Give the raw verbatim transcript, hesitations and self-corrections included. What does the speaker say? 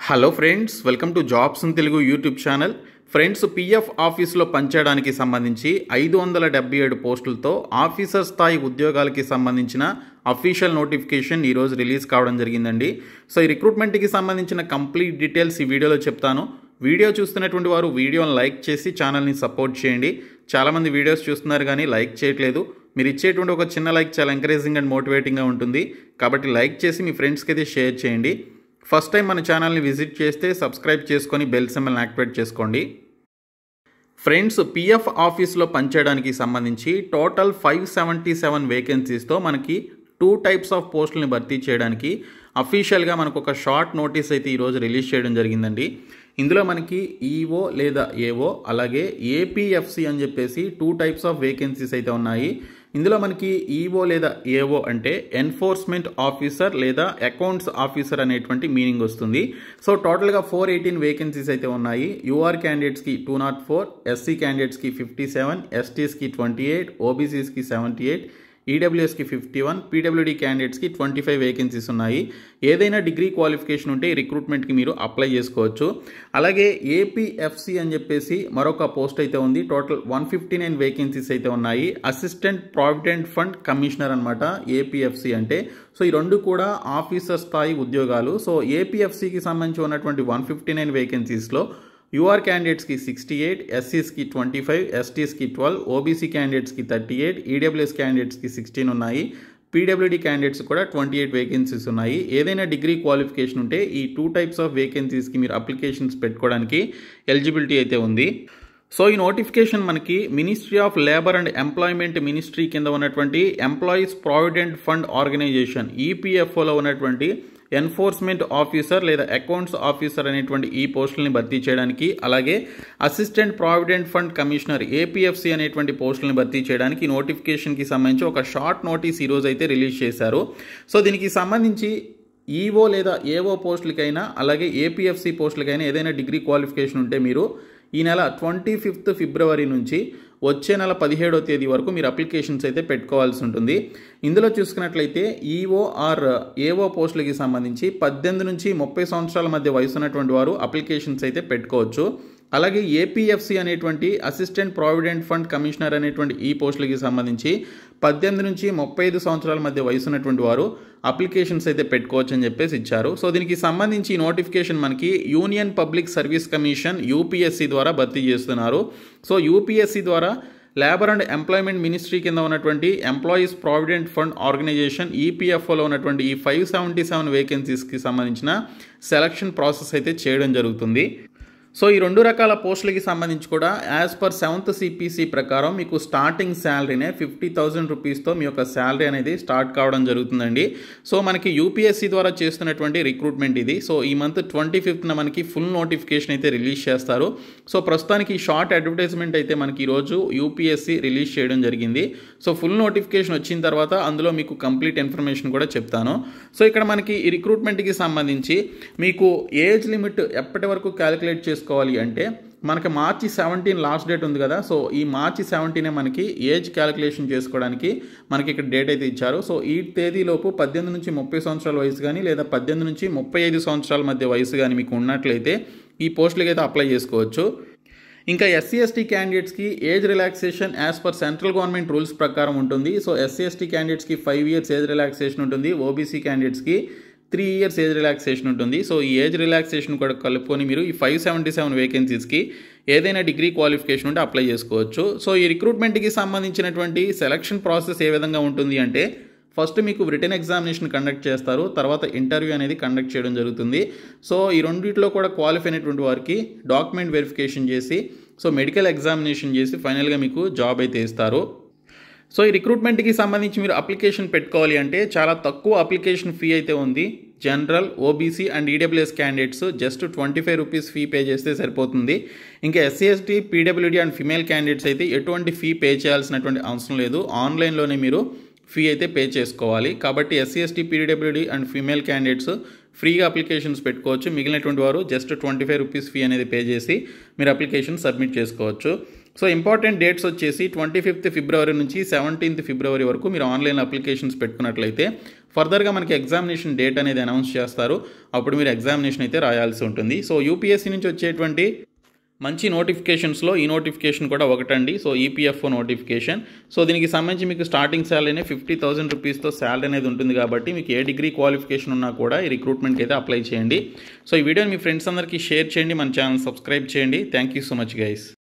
Hello friends, welcome to jobs in Telugu YouTube channel. Friends, PF ఆఫీసులో పనిచేయడానికి సంబంధించి ఐదు వందల డెబ్బై ఏడు పోస్టులతో ఆఫీసర్ స్థాయి ఉద్యోగాలకి సంబంధించిన అఫీషియల్ నోటిఫికేషన్ ఈరోజు రిలీజ్ కావడం జరిగిందండి. సో ఈ రిక్రూట్మెంట్కి సంబంధించిన కంప్లీట్ డీటెయిల్స్ ఈ వీడియోలో చెప్తాను. వీడియో చూస్తున్నటువంటి వారు వీడియోని లైక్ చేసి ఛానల్ని సపోర్ట్ చేయండి. చాలామంది వీడియోస్ చూస్తున్నారు కానీ లైక్ చేయట్లేదు. మీరు ఇచ్చేటువంటి ఒక చిన్న లైక్ చాలా ఎంకరేజింగ్ అండ్ మోటివేటింగ్గా ఉంటుంది. కాబట్టి లైక్ చేసి మీ ఫ్రెండ్స్కి అయితే షేర్ చేయండి. ఫస్ట్ టైం మన ఛానల్ని విజిట్ చేస్తే సబ్స్క్రైబ్ చేసుకొని బెల్ సింబల్ని యాక్టివేట్ చేసుకోండి. ఫ్రెండ్స్, పీఎఫ్ ఆఫీస్లో పనిచేయడానికి సంబంధించి టోటల్ ఫైవ్ సెవెంటీ సెవెన్ వేకెన్సీస్తో మనకి టూ టైప్స్ ఆఫ్ పోస్టులని భర్తీ చేయడానికి అఫీషియల్గా మనకు ఒక షార్ట్ నోటీస్ అయితే ఈరోజు రిలీజ్ చేయడం జరిగిందండి. ఇందులో మనకి ఈఓ లేదా ఏఓ అలాగే ఏపీఎఫ్సి అని చెప్పేసి టూ టైప్స్ ఆఫ్ వేకెన్సీస్ అయితే ఉన్నాయి. ఇందులో మనకి ఈఓ లేదా ఏఓ అంటే ఎన్ఫోర్స్మెంట్ ఆఫీసర్ లేదా అకౌంట్స్ ఆఫీసర్ అనేటువంటి మీనింగ్ వస్తుంది. సో టోటల్గా ఫోర్ ఎయిటీన్ వేకెన్సీస్ అయితే ఉన్నాయి. యూఆర్ క్యాండిడేట్స్కి టూ నాట్ ఫోర్ ఎస్సీ క్యాండిడేట్స్కి ఫిఫ్టీ సెవెన్ ఎస్టీస్కి ట్వంటీ ఎయిట్ ఓబీసీస్కి సెవెంటీ ఎయిట్ ఈడబ్ల్యూఎస్కి ఫిఫ్టీ వన్ పీడబ్ల్యూడీ క్యాండిడేట్స్కి ట్వంటీ ఫైవ్ వేకెన్సీస్ ఉన్నాయి. ఏదైనా డిగ్రీ క్వాలిఫికేషన్ ఉంటే ఈ రిక్రూట్మెంట్కి మీరు అప్లై చేసుకోవచ్చు. అలాగే ఏపీఎఫ్సి అని చెప్పేసి మరొక పోస్ట్ అయితే ఉంది. Total one fifty nine vacancies అయితే ఉన్నాయి. అసిస్టెంట్ ప్రావిడెంట్ ఫండ్ కమిషనర్ అనమాట ఏపీఎఫ్సి అంటే. సో ఈ రెండు కూడా ఆఫీసర్ స్థాయి ఉద్యోగాలు. సో ఏపీఎఫ్సికి సంబంధించి ఉన్నటువంటి వన్ ఫిఫ్టీ నైన్ వేకెన్సీస్లో యూఆర్ క్యాండిడేట్స్కి సిక్స్టీ ఎయిట్ ఎస్సీస్కి ట్వంటీ ఫైవ్ ఎస్టీస్కి ట్వెల్వ్ ఓబీసీ క్యాండిడేట్స్కి థర్టీ ఎయిట్ ఈడబ్ల్యూఎస్ క్యాండిడేట్స్కి సిక్స్టీన్ ఉన్నాయి. పీడబ్ల్యూడీ క్యాండిడేట్స్ కూడా ట్వంటీ ఎయిట్ వేకెన్సీస్ ఉన్నాయి. ఏదైనా డిగ్రీ క్వాలిఫికేషన్ ఉంటే ఈ టూ టైప్స్ ఆఫ్ వేకెన్సీస్కి మీరు అప్లికేషన్స్ పెట్టుకోవడానికి ఎలిజిబిలిటీ అయితే ఉంది. సో ఈ నోటిఫికేషన్ మనకి ministry of labour and employment ministry కింద ఉన్నటువంటి ఎంప్లాయీస్ ప్రావిడెంట్ ఫండ్ ఆర్గనైజేషన్ ఈపీఎఫ్ఓలో ఉన్నటువంటి ఎన్ఫోర్స్మెంట్ ఆఫీసర్ లేదా అకౌంట్స్ ఆఫీసర్ అనేటువంటి ఈ పోస్టులని భర్తీ చేయడానికి, అలాగే assistant provident fund commissioner APFC అనేటువంటి పోస్టులను భర్తీ చేయడానికి నోటిఫికేషన్కి సంబంధించి ఒక షార్ట్ నోటీస్ ఈరోజు అయితే రిలీజ్ చేశారు. సో దీనికి సంబంధించి ఈఓ లేదా ఏఓ పోస్టులకైనా అలాగే ఏపీఎఫ్సి పోస్టులకైనా ఏదైనా డిగ్రీ క్వాలిఫికేషన్ ఉంటే మీరు ఈ నెల ట్వంటీ ఫిఫ్త్ ఫిబ్రవరి నుంచి వచ్చే నెల పదిహేడవ తేదీ వరకు మీరు అప్లికేషన్స్ అయితే పెట్టుకోవాల్సి ఉంటుంది. ఇందులో చూసుకున్నట్లయితే ఈఓ ఆర్ ఏఓ పోస్టులకి సంబంధించి పద్దెనిమిది నుంచి ముప్పై సంవత్సరాల మధ్య వయసు ఉన్నటువంటి వారు అప్లికేషన్స్ అయితే పెట్టుకోవచ్చు. అలాగే ఏపీఎఫ్సి అనేటువంటి అసిస్టెంట్ ప్రావిడెంట్ ఫండ్ కమిషనర్ అనేటువంటి ఈ పోస్టులకి సంబంధించి పద్దెనిమిది నుంచి ముప్పై ఐదు సంవత్సరాల మధ్య వయసు ఉన్నటువంటి వారు అప్లికేషన్స్ అయితే పెట్టుకోవచ్చు అని చెప్పేసి ఇచ్చారు. సో దీనికి సంబంధించి నోటిఫికేషన్ మనకి union public service commission UPSC ద్వారా భర్తీ చేస్తున్నారు. సో యూపీఎస్సీ ద్వారా లేబర్ అండ్ ఎంప్లాయ్మెంట్ మినిస్ట్రీ కింద ఉన్నటువంటి ఎంప్లాయీస్ ప్రావిడెంట్ ఫండ్ ఆర్గనైజేషన్ ఈపీఎఫ్ఓలో ఉన్నటువంటి ఈ ఫైవ్ సెవెంటీ సెవెన్ వేకెన్సీస్కి సంబంధించిన సెలక్షన్ ప్రాసెస్ అయితే చేయడం జరుగుతుంది. సో ఈ రెండు రకాల పోస్టులకి సంబంధించి కూడా యాజ్ పర్ సెవెంత్ సిపిసి ప్రకారం మీకు స్టార్టింగ్ శాలరీనే ఫిఫ్టీ థౌజండ్ రూపీస్తో మీ యొక్క శాలరీ అనేది స్టార్ట్ కావడం జరుగుతుందండి. సో మనకి యూపీఎస్సీ ద్వారా చేస్తున్నటువంటి రిక్రూట్మెంట్ ఇది. సో ఈ మంత్ ట్వంటీ ఫిఫ్త్న మనకి ఫుల్ నోటిఫికేషన్ అయితే రిలీజ్ చేస్తారు. సో ప్రస్తుతానికి షార్ట్ అడ్వర్టైజ్మెంట్ అయితే మనకి ఈరోజు యూపీఎస్సీ రిలీజ్ చేయడం జరిగింది. సో ఫుల్ నోటిఫికేషన్ వచ్చిన తర్వాత అందులో మీకు కంప్లీట్ ఇన్ఫర్మేషన్ కూడా చెప్తాను. సో ఇక్కడ మనకి ఈ రిక్రూట్మెంట్కి సంబంధించి మీకు ఏజ్ లిమిట్ ఎప్పటి వరకు క్యాలిక్యులేట్ చేసుకోవాలి అంటే మనకి మార్చి సెవెంటీన్ లాస్ట్ డేట్ ఉంది కదా. సో ఈ మార్చి సెవెంటీనే మనకి ఏజ్ క్యాలిక్యులేషన్ చేసుకోవడానికి మనకి ఇక్కడ డేట్ అయితే ఇచ్చారు. సో ఈ తేదీలోపు పద్దెనిమిది నుంచి ముప్పై సంవత్సరాల వయసు కానీ లేదా పద్దెనిమిది నుంచి ముప్పై ఐదు సంవత్సరాల మధ్య వయసు కానీ మీకు ఉన్నట్లయితే ఈ పోస్టులకి అయితే అప్లై చేసుకోవచ్చు. ఇంకా ఎస్సీ ఎస్టీ క్యాండిడేట్స్కి age relaxation as per central government rules ప్రకారం ఉంటుంది. సో ఎస్సీ ఎస్టీ క్యాండిడేట్స్కి ఫైవ్ ఇయర్స్ ఏజ్ రిలాక్సేషన్ ఉంటుంది. ఓబీసీ క్యాండిడేట్స్కి త్రీ ఇయర్స్ ఏజ్ రిలాక్సేషన్ ఉంటుంది. సో ఈ ఏజ్ రిలాక్సేషన్ కూడా కలుపుకొని మీరు ఈ ఫైవ్ సెవెంటీ సెవెన్ వేకెన్సీస్కి ఏదైనా డిగ్రీ క్వాలిఫికేషన్ ఉంటే అప్లై చేసుకోవచ్చు. సో ఈ రిక్రూట్మెంట్కి సంబంధించినటువంటి సెలక్షన్ ప్రాసెస్ ఏ విధంగా ఉంటుంది అంటే ఫస్ట్ మీకు రిటన్ ఎగ్జామినేషన్ కండక్ట్ చేస్తారు, తర్వాత ఇంటర్వ్యూ అనేది కండక్ట్ చేయడం జరుగుతుంది. సో ఈ రెండింటిలో కూడా క్వాలిఫై అయినటువంటి వారికి డాక్యుమెంట్ వెరిఫికేషన్ చేసి సో మెడికల్ ఎగ్జామినేషన్ చేసి ఫైనల్గా మీకు జాబ్ అయితే ఇస్తారు. సో ఈ రిక్రూట్మెంట్కి సంబంధించి మీరు అప్లికేషన్ పెట్టుకోవాలి అంటే చాలా తక్కువ అప్లికేషన్ ఫీ అయితే ఉంది. General, OBC and EWS candidates just twenty five rupees fee pay చేస్తే సరిపోతుంది. ఇంకా SC ST PWD and female candidates అయితే ఎటువంటి ఫీ పే చేయాల్సినటువంటి అవసరం లేదు. ఆన్లైన్లోనే మీరు ఫీ అయితే పే చేసుకోవాలి. కాబట్టి SC ST PWD and female candidates ఫ్రీగా అప్లికేషన్స్ పెట్టుకోవచ్చు. మిగిలినటువంటి వారు just twenty five rupees fee అనేది పే చేసి మీరు అప్లికేషన్ సబ్మిట్ చేసుకోవచ్చు. సో ఇంపార్టెంట్ డేట్స్ వచ్చేసి ట్వంటీ ఫిఫ్త్ ఫిబ్రవరి నుంచి సెవెంటీన్త్ ఫిబ్రవరి వరకు మీరు ఆన్లైన్ అప్లికేషన్స్ పెట్టుకున్నట్లయితే ఫర్దర్గా మనకి ఎగ్జామినేషన్ డేట్ అనేది అనౌన్స్ చేస్తారు, అప్పుడు మీరు ఎగ్జామినేషన్ అయితే రాయాల్సి ఉంటుంది. సో యూపీఎస్సీ నుంచి వచ్చేటువంటి మంచి నోటిఫికేషన్స్లో ఈ నోటిఫికేషన్ కూడా ఒకటండి. So EPFO notification. సో దీనికి సంబంధించి మీకు స్టార్టింగ్ శాలరీనే ఫిఫ్టీ థౌసండ్ రూపీస్తో శాలరీ అనేది ఉంటుంది కాబట్టి మీకు ఏ డిగ్రీ క్వాలిఫికేషన్ ఉన్నా కూడా ఈ రిక్రూట్మెంట్కి అయితే అప్లై చేయండి. సో ఈ వీడియోని మీ ఫ్రెండ్స్ అందరికీ షేర్ చేయండి, మన ఛానల్ సబ్స్క్రైబ్ చేయండి. Thank you so much guys.